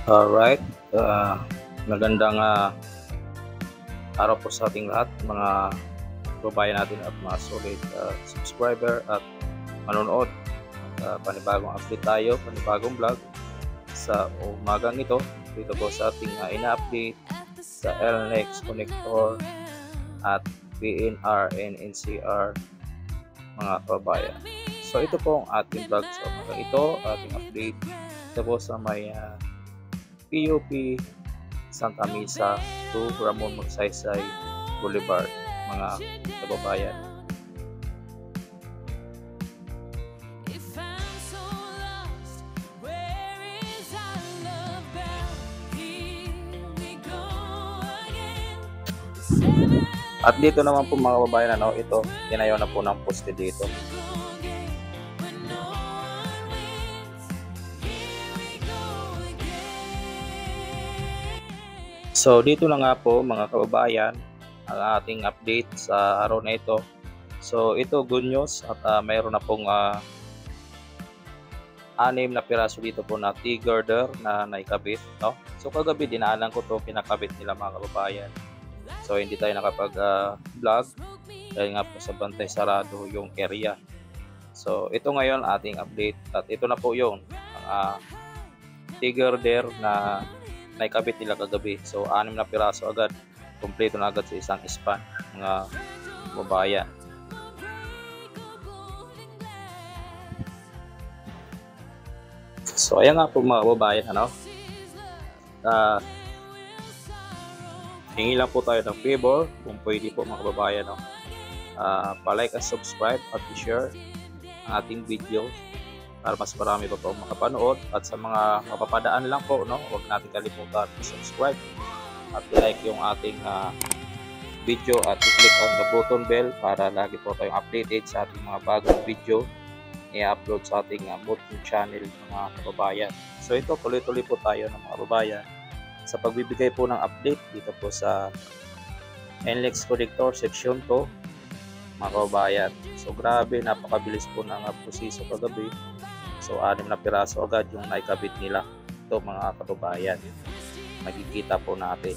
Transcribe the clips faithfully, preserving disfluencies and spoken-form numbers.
Alright, uh, magandang uh, araw po sa ating lahat, mga kababayan natin at mga solid uh, subscriber at manonood. Uh, panibagong update tayo, panibagong vlog sa umagang ito. Dito po sa ating uh, ina-update sa L N X connector at P N R and N C R, mga kababayan. So ito po ang ating vlog sa umagang ito, ating update. Ito po sa may uh, P U P Santa Mesa to Ramon Magsaysay Boulevard, mga kababayan. At dito naman po mga kababayan, ano, ito tinayo na po ng poste dito. So dito na nga po mga kababayan ang ating update sa araw na ito. So ito good news at uh, mayroon na pong uh, anim na piraso dito po na T-girder na naikabit, no? So kagabi dinaanan ko to, pinakabit nila mga kababayan. So hindi tayo nakapag uh, vlog dahil nga po sa bantay sarado yung area. So ito ngayon ating update at ito na po yung uh, T-girder na naikabit nila kagabi. So anim na piraso agad, kompleto na agad sa isang span, mga babayan. So ayan nga po mga babayan, ano, uh, hingi lang po tayo ng favor kung pwede po mga babayan, no? uh, pa-like and subscribe at i-share ang ating video para mas marami pa po makapanood. At sa mga mapapadaan lang po, no, huwag natin kalimutan subscribe at i-like yung ating uh, video at i-click on the button bell para lagi po tayong updated sa ating mga bagong video i-upload sa ating uh, YouTube channel, mga kababayan. So ito, tuloy-tuloy po tayo ng mga kababayan sa pagbibigay po ng update dito po sa L N X connector section two, mga kababayan. So grabe, napakabilis po ng uh, proseso kagabi. So anim na piraso agad yung naikabit nila. Ito mga kababayan, makikita po natin.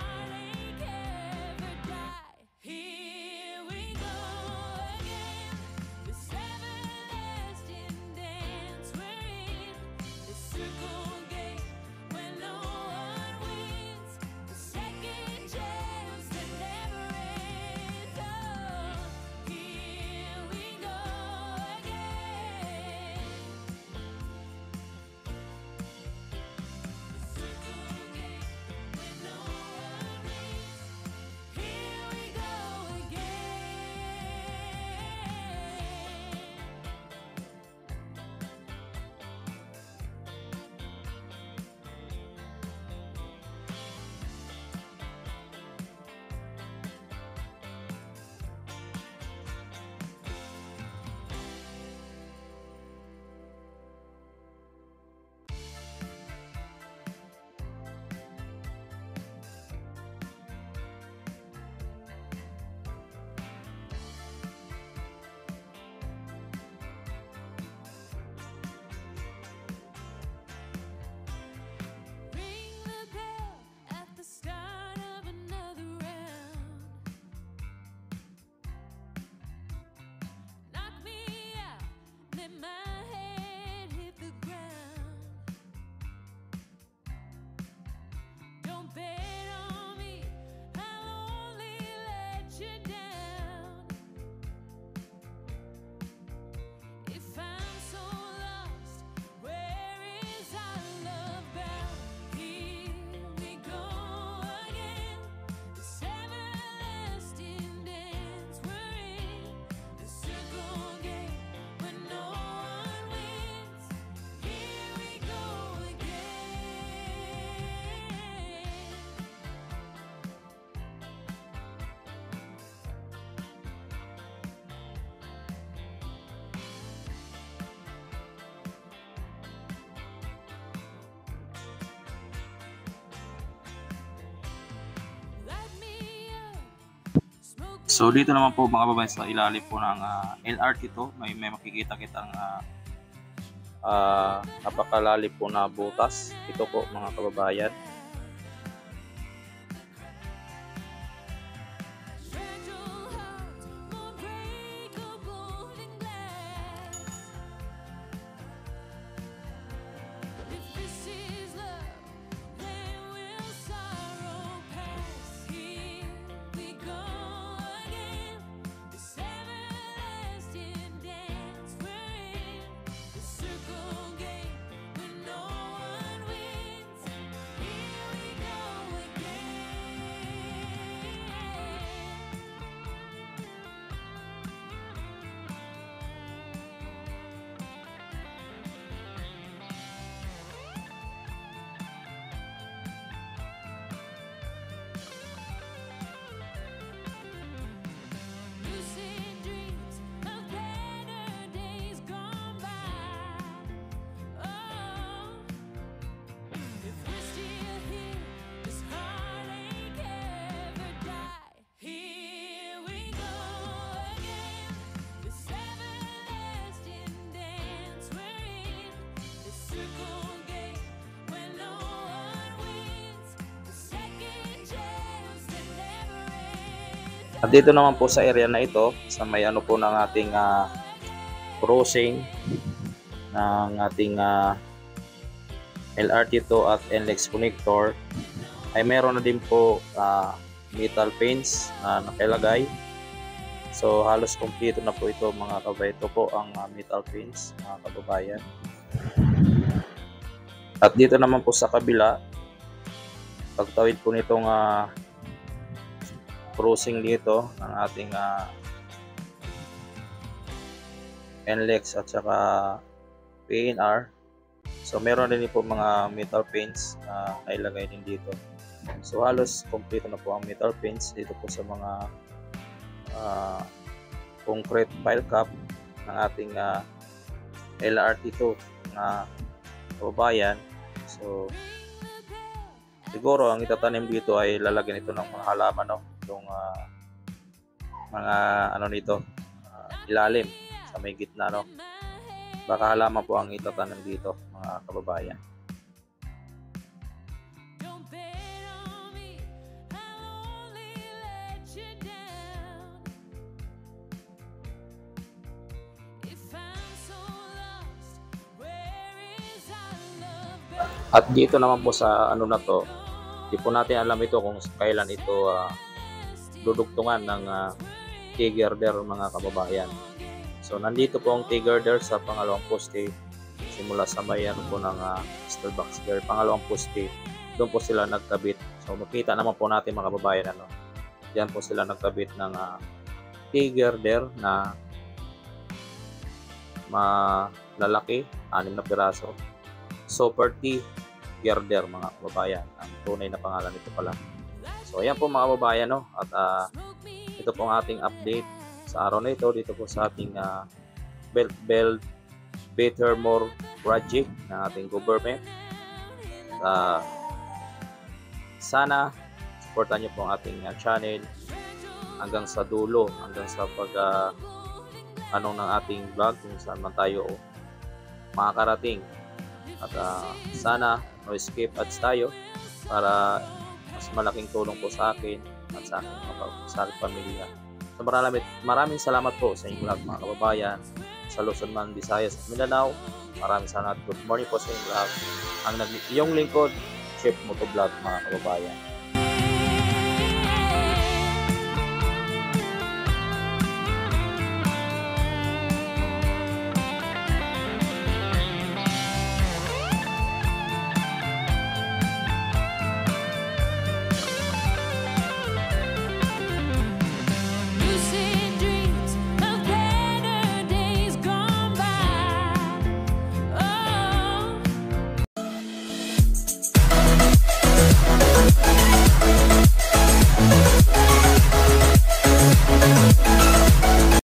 So dito naman po mga babae sa ilalim po ng uh, L R T to, may, may makikita kitang uh, uh, napakalalim po na butas. Ito po mga kababayan. At dito naman po sa area na ito, sa may ano po ng ating uh, crossing ng ating uh, L R T two at N L E X connector, ay meron na din po uh, metal pins na nakilagay. So halos kompleto na po ito mga kababayan. Ito po ang uh, metal pins mga kababayan. At dito naman po sa kabila, pagtawid po nitong uh, crossing dito ng ating uh, N L E X at saka P N R. So meron din po mga metal pins na uh, nailagay din dito. So halos kompleto na po ang metal pins dito po sa mga uh, concrete pile cap ng ating uh, L R T two na kababayan. So siguro ang itatanim dito ay lalagyan ito ng mga halaman, no? Itong uh, mga ano nito, uh, ilalim sa may gitna, no? Baka halaman po ang itatanim dito mga kababayan. At dito naman po sa ano na to, di po natin alam ito kung kailan ito uh, dudugtungan ng uh, T-girder mga kababayan. So nandito po ang T-girder sa pangalawang poste, simula sa may ano po ng uh, steel box gear, pangalawang poste, doon po sila nagkabit. So makita naman po natin mga kababayan, ano, diyan po sila nagkabit ng uh, T-girder na malalaki, anim na piraso. Super T girder mga kababayan, ang tunay na pangalan nito pala. So ayan po mga kababayan, no? At uh, ito po ang ating update sa araw na ito dito po sa ating uh, Belt Belt Better More project ng ating government. Uh, sana supportan niyo po ang ating uh, channel hanggang sa dulo, hanggang sa pag uh, anong ng ating vlog kung saan man tayo makakarating. At uh, sana no skip ads tayo para mas malaking tulong po sa akin at sa aking mga sa aking pamilya. So maraming, maraming salamat po sa inyong lahat mga kababayan sa Luzon man, Visayas at Mindanao. Maraming salamat. Good morning po sa inyong lahat. Ang nag iyong lingkod, Chef Motovlog mga kababayan.